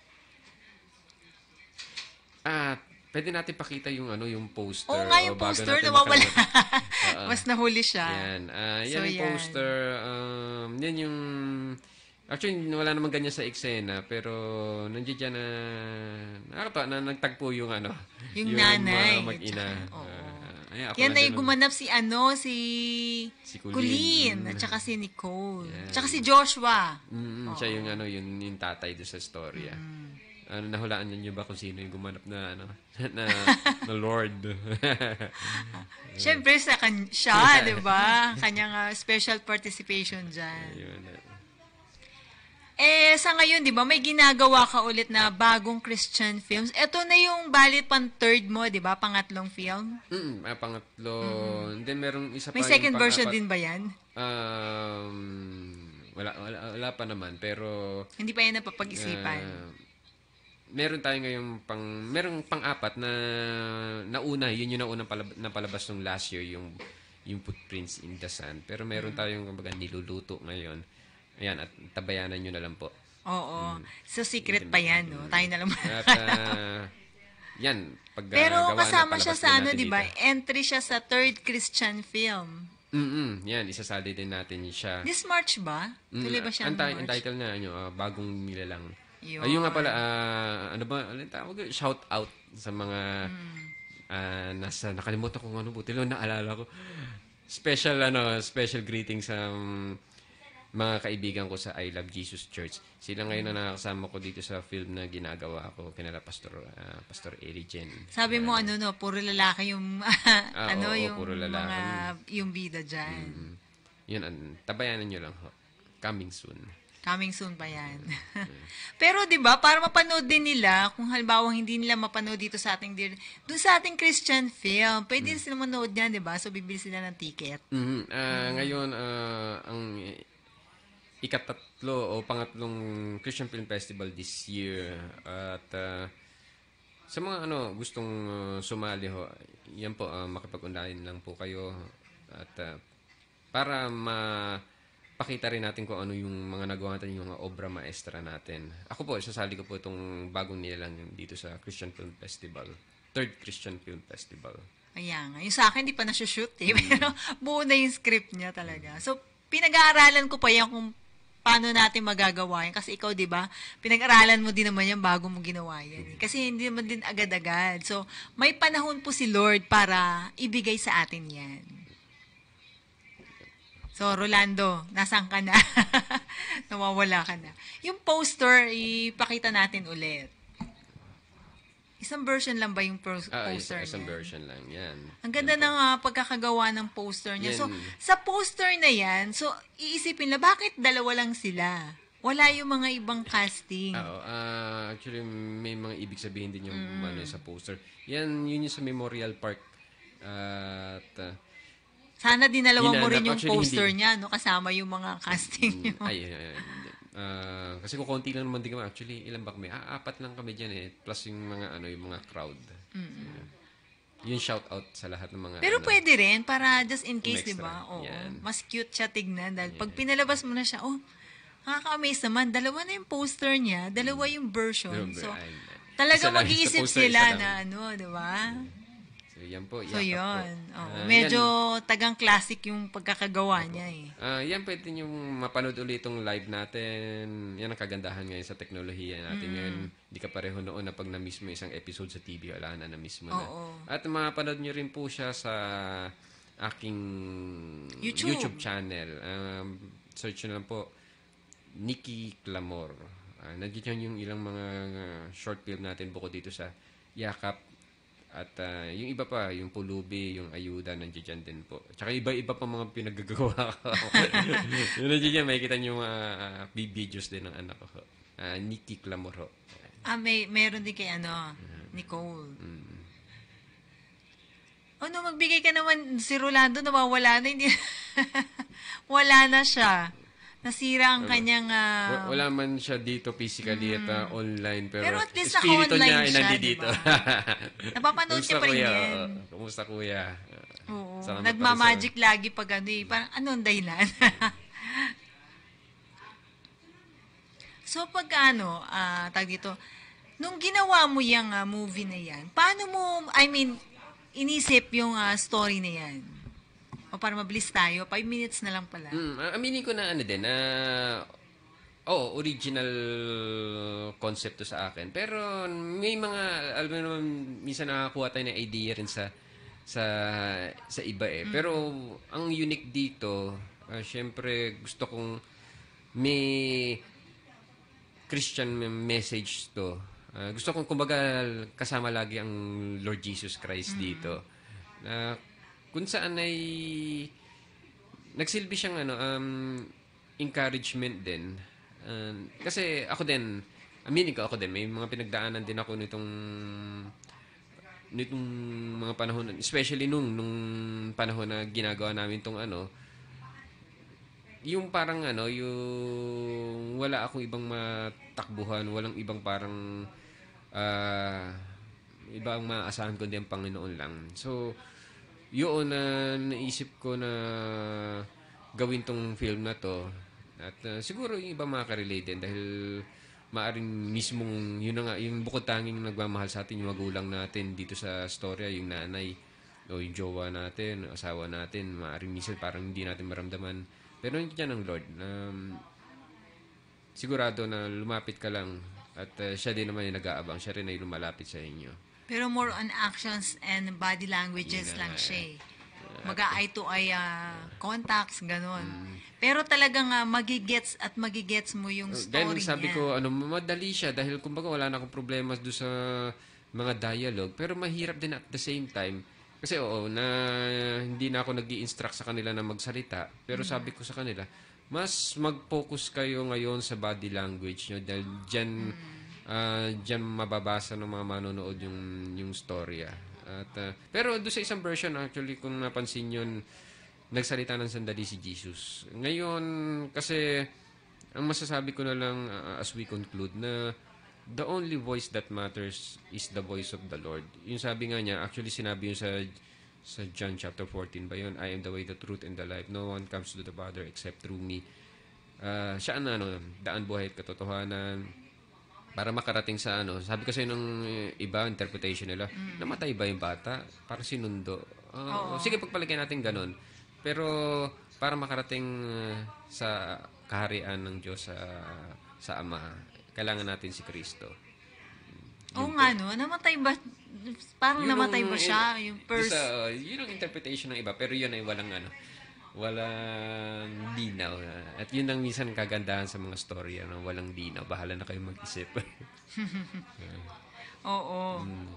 S5: Ah, pwede natin pakita yung ano, yung poster.
S4: Oo nga, yung
S5: o bago
S4: poster,
S5: natin
S4: nawawala.
S5: makalimutan. Oo.
S4: Mas nahuli siya.
S5: Yan. Ah, yan
S4: So,
S5: yung
S4: yan.
S5: poster. Um, yan yung... Actually, wala naman ganyan sa eksena, pero nandiyan dyan na... Nakakatawa na nagtagpo yung ano.
S4: Yung nanay.
S5: mga mag-ina.
S4: Oo.
S5: Ah, ay, ako
S4: Yan na
S5: nandun
S4: yung
S5: nun.
S4: gumanap si ano, si,
S5: Si
S4: Colleen,
S5: Colleen.
S4: at saka si Nicole.
S5: Yan.
S4: At saka si Joshua.
S5: Mm, siya yung ano, yung, yung tatay doon sa storya. Ano, nahulaan niyo ba kung sino yung gumanap na ano, na, na Lord?
S4: Siyempre, sa kan siya, di ba? Kanyang ah, special participation dyan.
S5: Ayun.
S4: Eh, sa ngayon, di ba, may ginagawa ka ulit na bagong Christian films. Ito na yung balit pang third mo, di ba? Pangatlong film.
S5: Mm, ah, pangatlo. Then merong isa pa
S4: May
S5: yung
S4: second version
S5: pang-apat.
S4: din ba yan?
S5: Um, wala, wala, wala pa naman, pero
S4: Hindi pa yan napapag-isipan.
S5: ah, meron tayo ngayong pang merong pang-apat na nauna, yun yung naunang palab- napalabas nung last year, yung yung Footprints in the Sand. Pero meron tayong kumbaga niluluto ngayon. Ayan, at tabayanan nyo na lang po.
S4: Oo. So, secret pa yan, no? Tayo na lang.
S5: At ah, yan, pag ah,
S4: Pero
S5: gawa na,
S4: kasama siya
S5: palabas
S4: sa
S5: din
S4: ano,
S5: natin
S4: di ba?
S5: dito.
S4: Entry siya sa third Christian film.
S5: Mm-mm, yan, isasali din natin siya.
S4: This March ba? Tuloy ba siya
S5: Ang
S4: ng
S5: ti- ang
S4: March?
S5: title niya, ano, ah, Bagong Nilalang.
S4: Yun.
S5: Ayun nga pala, ah, ano ba, ano yung tawag? Shout out sa mga
S4: Hmm.
S5: ah, nasa, nakalimutan ko kung ano, buti lang naalala ko. Special, ano, special greetings sa um, mga kaibigan ko sa I Love Jesus Church. Sila ngayon na nakakasama ko dito sa film na ginagawa ko, kinala Pastor, ah, Pastor Eli Jen.
S4: Sabi mo ano no, puro lalaki yung
S5: Ah,
S4: ano
S5: oo,
S4: yung
S5: puro lalaki.
S4: mga yung bida diyan.
S5: Mm. Yun, an- tabayanan nyo lang ho. Coming soon.
S4: Coming soon pa yan. Pero 'di ba, para mapanood din nila, kung halimbawa hindi nila mapanood dito sa ating dir- doon sa ating Christian film, pwede din sila manood niyan, 'di ba? So bibili sila ng ticket.
S5: Mhm. Ah, Ngayon, ah, ang ikatatlo o pangatlong Christian Film Festival this year. At ah, sa mga ano gustong ah, sumali ho, yan po, ah, makipag-ugnayan lang po kayo. At ah, para mapakita rin natin kung ano yung mga nagawa natin, yung mga obra maestra natin. Ako po, sasali ko po itong bagong nilalang yung dito sa Christian Film Festival. Third Christian Film Festival.
S4: Ayan nga. Yung sa akin, di pa nasushoot eh. Pero buo na yung script niya talaga. So, pinag-aaralan ko pa yan kung paano natin magagawa yan. Kasi ikaw, di ba, pinag-aralan mo din naman yan bago mo ginawa yan. eh. Kasi hindi naman din agad-agad. So, may panahon po si Lord para ibigay sa atin yan. So, Rolando, nasaan ka na? Nawawala ka na. Yung poster, ipakita natin ulit. Isang version lang ba yung pro-
S5: Ah,
S4: poster
S5: isang, isang
S4: niya?
S5: version lang. Yan.
S4: Ang ganda ng ah, pagkakagawa ng poster niya. So,
S5: Yan.
S4: sa poster na yan, so, iisipin na, bakit dalawa lang sila? Wala yung mga ibang casting.
S5: Oo. ah, actually, may mga ibig sabihin din yung
S4: Mm.
S5: ano, sa poster. Yan, yun yung sa Memorial Park. At, ah,
S4: Sana dinalawa mo
S5: Hinanap.
S4: rin yung
S5: Actually,
S4: poster
S5: hindi.
S4: niya, no? Kasama yung mga casting niyo.
S5: ay, ay, ay, hindi. Ah, kasi kung konti lang naman din kami. Actually, ilan ba kami? Ah, apat lang kami dyan eh. Plus yung mga, ano, yung mga crowd. Yun, shout out sa lahat ng mga,
S4: Pero
S5: ano,
S4: pwede rin, para just in case,
S5: Extra.
S4: di ba? Oo.
S5: Yan.
S4: Mas cute siya tignan. Dahil pag pinalabas mo na siya, oh, nakaka-amaze naman. Dalawa na yung poster niya, dalawa yung version.
S5: Pero,
S4: So,
S5: ay,
S4: talaga
S5: isa lang,
S4: mag-iisip
S5: sa poster,
S4: sila
S5: isa lang.
S4: na ano, di ba?
S5: So, yan po.
S4: So,
S5: yakap po.
S4: yun. Oo,
S5: Ah,
S4: medyo
S5: yan.
S4: tagang classic yung pagkakagawa niya eh.
S5: Ah, yan pwede yung mapanood ulit itong live natin. Yan ang kagandahan ngayon sa teknolohiya natin ngayon. Hindi ka pareho noon na pag na-miss mo isang episode sa T V, wala na, na-miss mo na.
S4: Oo.
S5: At mapanood nyo rin po siya sa aking
S4: YouTube.
S5: channel. Um, search nyo lang po, Nikki Clamor. Uh, nandiyan yung ilang mga uh, short film natin bukod dito sa Yakap. At ah, yung iba pa, yung Pulubi, yung Ayuda, nandiyan din po. Tsaka iba-iba pa mga pinagagawa ko. Yung nandiyan, makikita nyo yung mga uh, videos din ng anak ko. Uh, Nikki Clamoro.
S4: Ah, may, meron din kay ano, Nicole. Oh, no, magbigay ka naman. Si Rolando, nawawala na. Hindi, wala na siya. Nasira ang kanyang... ah,
S5: Wa- Wala man siya dito physically at ah, online. Pero,
S4: Pero at least
S5: espiritu
S4: naka-online
S5: niya ay
S4: siya,
S5: nandito.
S4: diba? Napapanood
S5: Kumusta,
S4: niya pa rin
S5: kuya?
S4: yan.
S5: Oo. Kumusta kuya?
S4: Oo.
S5: Salamat
S4: Nagmamagic lagi pag ano eh. Parang anong dahilan? So pag ano, ah tag dito, nung ginawa mo yung ah, movie na yan, paano mo, I mean, inisip yung ah, story na yan? O para mabilis tayo, five minutes na lang pala.
S5: Mm, ah, aminin ko na ano din, na oh, original concept to sa akin. Pero may mga, alam mo naman, minsan nakakuha tayo ng idea rin sa sa sa iba eh. Pero ang unique dito, ah, syempre gusto kong may Christian message to. Ah, gusto kong kumbaga kasama lagi ang Lord Jesus Christ dito. Na kung saan ay nagsilbi siyang ano um encouragement din. Um, kasi ako din, aminin ko ako din, may mga pinagdaanan din ako nitong nitong mga panahon, especially nung nung panahon na ginagawa namin tong ano, yung parang ano, yung wala akong ibang matakbuhan, walang ibang parang ah, iba ang maaasahan kundi ang Panginoon lang. So, yun na naisip ko na gawin tong film na to. At ah, siguro yung iba makaka-relate din dahil maaring mismong, yun na nga, yung bukod tanging nagmamahal sa atin, yung magulang natin dito sa storya, yung nanay, o yung jowa natin, asawa natin, maaring minsan parang hindi natin maramdaman. Pero yun dyan ang Lord. Um, sigurado na lumapit ka lang at uh, siya din naman yung nag-aabang. Siya rin ay lumalapit sa inyo.
S4: Pero more on actions and body languages
S5: Yun na
S4: lang
S5: nga,
S4: siya
S5: eh.
S4: eh. Mag-eye to eye ah, contacts, ganun.
S5: Mm.
S4: Pero talagang uh, magigets at magigets mo yung story
S5: Dahil sabi
S4: niya.
S5: ko, ano, madali siya dahil kumbaga wala na akong problema doon sa mga dialogue. Pero mahirap din at the same time. Kasi oo, na hindi na ako nag instruct sa kanila na magsalita. Pero
S4: Mm.
S5: sabi ko sa kanila, mas mag-focus kayo ngayon sa body language nyo dahil dyan,
S4: Mm.
S5: ah, dyan mababasa ng mga manonood yung, yung storya. At, ah, pero doon sa isang version, actually, kung napansin yun, nagsalita ng sandali si Jesus. Ngayon, kasi, ang masasabi ko na lang ah, as we conclude na the only voice that matters is the voice of the Lord. Yung sabi nga niya, actually sinabi yun sa sa John chapter fourteen ba yun? I am the way, the truth, and the life. No one comes to the Father except through me. Ah, siya ang ano, daan, buhay at katotohanan. Para makarating sa ano, sabi kasi nung iba, interpretation nila, namatay ba yung bata? Para sinundo. Ah, sige, pagpalagay natin ganun. Pero para makarating ah, sa kaharian ng Diyos sa sa Ama, kailangan natin si Kristo.
S4: Oo nga no, namatay ba? Parang
S5: Yun
S4: namatay
S5: ang-
S4: ba siya? Yung first...
S5: Isa, yun ang interpretation ng iba, pero yun ay walang ano, walang linaw. At yun ang minsan kagandahan sa mga story, ano, walang linaw. Bahala na kayo mag-isip.
S4: Oo.
S5: Mm.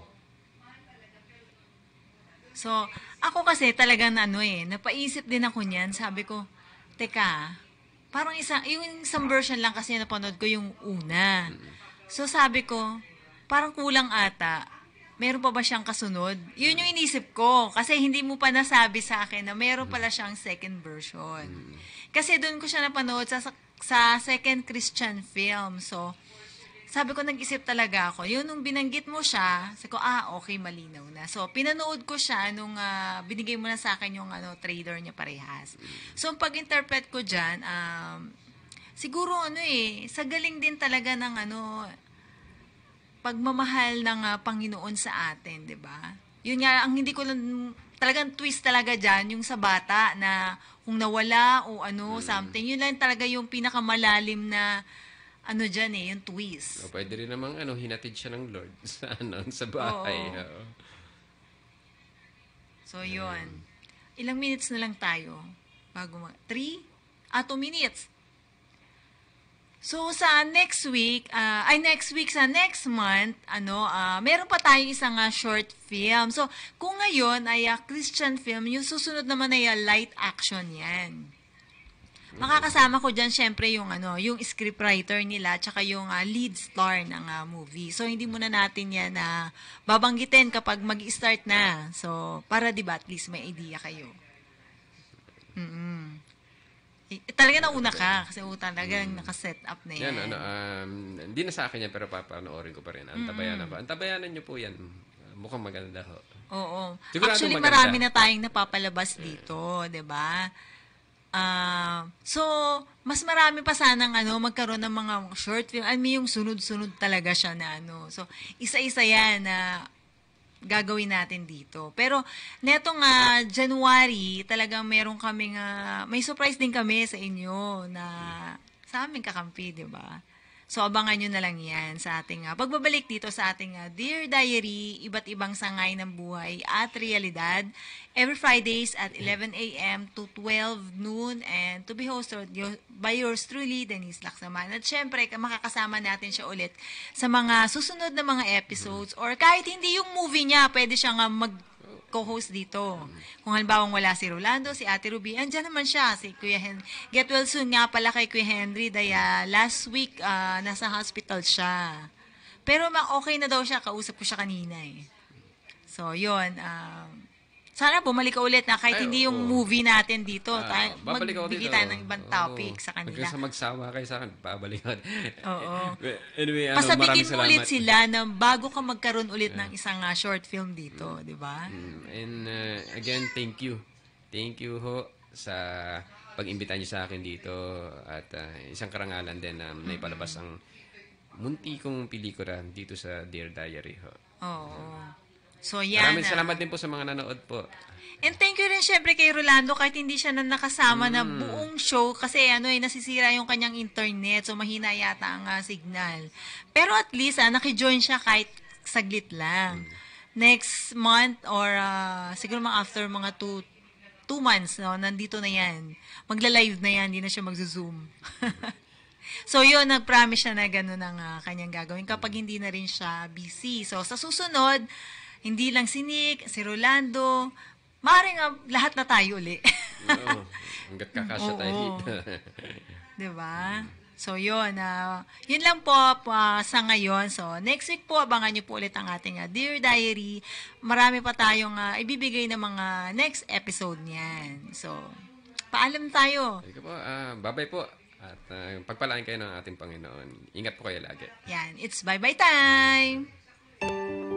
S4: So, ako kasi talagang ano eh, napaisip din ako niyan. Sabi ko, teka, parang isa, yung isang version lang kasi napanood ko yung una. So, sabi ko, parang kulang ata. Meron pa ba siyang kasunod? Yun yung inisip ko. Kasi hindi mo pa nasabi sa akin na meron pala siyang second version. Kasi doon ko siya napanood sa, sa second Christian film. So, sabi ko, nag-isip talaga ako. Yun, nung binanggit mo siya, sabi ko, ah, okay, malinaw na. So, pinanood ko siya nung ah, binigay mo na sa akin yung ano, trailer niya parehas. So, ang pag-interpret ko dyan, um, siguro ano eh, sa galing din talaga ng ano, pagmamahal ng ah, Panginoon sa atin, 'di ba? Yun nga, ang hindi ko lang, talagang twist talaga dyan, yung sa bata na kung nawala o ano, something, yun lang talaga yung pinakamalalim na ano dyan eh, yung twist.
S5: O, pwede rin namang ano, hinatid siya ng Lord sa, ano, sa bahay.
S4: Oo.
S5: Oo.
S4: So, yun. Ilang minutes na lang tayo bago mag... Three? Ah, two minutes. So, sa next week, ah, ay next week, sa next month, ano, ah, meron pa tayong isang ah, short film. So, kung ngayon ay ah, Christian film, yung susunod naman ay ah, light action yan. Makakasama ko dyan, syempre, yung, ano, yung scriptwriter nila, tsaka yung ah, lead star ng ah, movie. So, hindi muna natin yan na babanggitin kapag mag-start na. So, para, di ba, at least may idea kayo. Mm-mm. Eh, talaga nauna ka, kasi oh, talagang nakaset up na yan.
S5: Yan, ano, um, hindi na sa akin yan, pero papanoorin ko pa rin. Antabayanan pa. Antabayanan niyo po yan. Mukhang maganda ho.
S4: Oo.
S5: Sigurado
S4: Actually,
S5: maganda.
S4: marami na tayong napapalabas dito, 'di ba? Ah, so mas marami pa sanang ano magkaroon ng mga short film. I mean, yung sunod-sunod talaga siya na ano. So, isa-isa 'yan na gagawin natin dito. Pero netong nga January, talagang meron kaming ah, may surprise din kami sa inyo na sa aming kakampi, 'di ba? So, abangan nyo na lang yan sa ating uh, pagbabalik dito sa ating uh, Dear Diary, iba't ibang sangay ng buhay at realidad. Every Fridays at eleven a.m. to twelve noon and to be hosted by yours truly, Denise Laksaman. At syempre, makakasama natin siya ulit sa mga susunod na mga episodes or kahit hindi yung movie niya, pwede siyang uh, mag co-host dito. Kung halimbawa wala si Rolando, si Ate Ruby, andyan naman siya, si Kuya Henry. Get well soon nga pala kay Kuya Henry, daya last week, uh, nasa hospital siya. Pero ma- okay na daw siya, kausap ko siya kanina eh. So, yun. Uh, Sana bumalik ka ulit na kahit
S5: Ay,
S4: hindi yung
S5: oo.
S4: movie natin dito.
S5: Ah,
S4: tayo,
S5: babalik ako
S4: magbigay
S5: dito.
S4: tayo ng ibang topic
S5: Oo.
S4: sa kanila.
S5: Hanggang sa magsawa kayo sa akin, babalik ako.
S4: Oo.
S5: Anyway, ano,
S4: Pasabitin
S5: maraming
S4: mo
S5: salamat.
S4: ulit sila na bago ka magkaroon ulit ng isang ah, short film dito, di ba?
S5: Mm, And uh, again, thank you. Thank you ho sa pag-imbita niyo sa akin dito at uh, isang karangalan din na naipalabas ang munti kong pelikula dito sa Dear Diary ho.
S4: Oo. So, yan.
S5: Maraming
S4: ah.
S5: salamat din po sa mga nanood po.
S4: And thank you rin syempre kay Rolando kahit hindi siya na nakasama na
S5: Mm.
S4: buong show kasi ano eh, nasisira yung kanyang internet so mahina yata ang ah, signal. Pero at least ah, nakijoin siya kahit saglit lang.
S5: Mm.
S4: Next month or ah, siguro mga after mga two, two months, no, nandito na yan. Magla-live na yan, hindi na siya magzo-zoom. So yun, nag-promise siya na gano'n ang ah, kanyang gagawin kapag hindi na rin siya busy. So sa susunod, hindi lang si Nick, si Rolando, maaaring ah, lahat na tayo uli.
S5: Oo. Hanggat kakasya tayo
S4: Oo.
S5: dito.
S4: Diba? So yun, ah, yun lang po ah, sa ngayon. So next week po, abangan niyo po ulit ang ating ah, Dear Diary. Marami pa tayong ah, ibibigay ng mga next episode niyan. So, paalam tayo.
S5: Sige po, ah, bye-bye po. At uh, pagpalaan kayo ng ating Panginoon. Ingat po kayo lagi.
S4: Yan, it's bye-bye time!